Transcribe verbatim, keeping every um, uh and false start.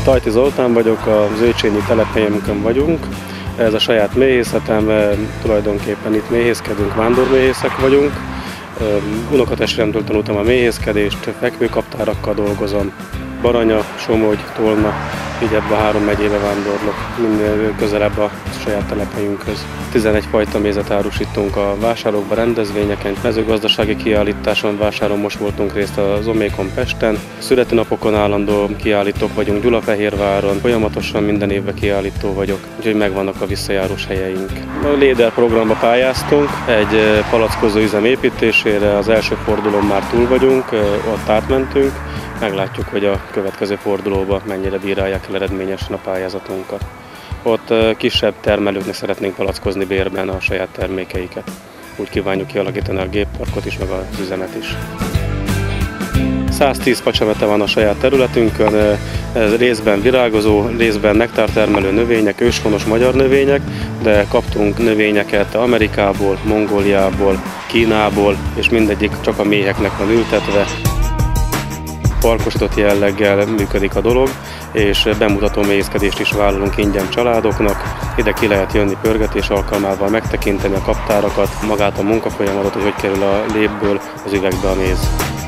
Tajti Zoltán vagyok, az Őcsényi telephelyünkön vagyunk. Ez a saját méhészetem, tulajdonképpen itt méhészkedünk, vándorméhészek vagyunk. Unokatestvéremtől tanultam a méhészkedést, fekvőkaptárakkal dolgozom. Baranya, Somogy, Tolna, így ebben a három megyébe vándorlok, minél közelebb a saját telephelyünkhöz. tizenegy fajta mézet árusítunk a vásárokban, rendezvényeken, mezőgazdasági kiállításon, vásáron most voltunk részt az Omékon Pesten. Születőnapokon állandó kiállítók vagyunk Gyulafehérváron, folyamatosan minden évben kiállító vagyok, úgyhogy megvannak a visszajárós helyeink. A Léder programba pályáztunk egy palackozó üzem építésére, az első fordulón már túl vagyunk, ott átmentünk. Meglátjuk, hogy a következő fordulóban mennyire bírálják el eredményesen a pályázatunkat. Ott kisebb termelőknek szeretnénk palackozni bérben a saját termékeiket. Úgy kívánjuk kialakítani a gépparkot is, meg az üzemet is. száztíz facsemete van a saját területünkön, ez részben virágozó, részben nektártermelő növények, őshonos magyar növények, de kaptunk növényeket Amerikából, Mongóliából, Kínából, és mindegyik csak a méheknek van ültetve. Parkosított jelleggel működik a dolog, és bemutató méhészkedést is vállalunk ingyen családoknak. Ide ki lehet jönni pörgetés alkalmával, megtekinteni a kaptárakat, magát a munkafolyamatot, hogy hogy kerül a lépből az üvegbe a méz.